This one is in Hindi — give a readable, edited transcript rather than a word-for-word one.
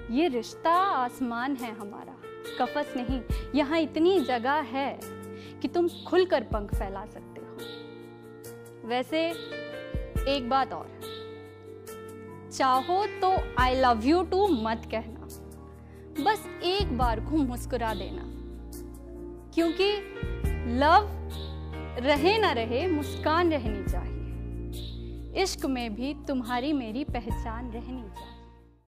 ये रिश्ता आसमान है हमारा, कफस नहीं। यहाँ इतनी जगह है कि तुम खुलकर पंख फैला सकते हो। वैसे एक बात और, चाहो तो आई लव यू टू मत कहना, बस एक बार को मुस्कुरा देना, क्योंकि लव रहे ना रहे मुस्कान रहनी चाहिए। इश्क में भी तुम्हारी मेरी पहचान रहनी चाहिए।